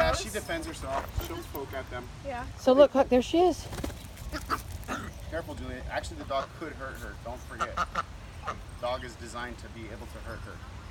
Yeah, she defends herself. She'll poke at them. Yeah. So look, there she is. Careful, Julian. Actually, the dog could hurt her. Don't forget. The dog is designed to be able to hurt her.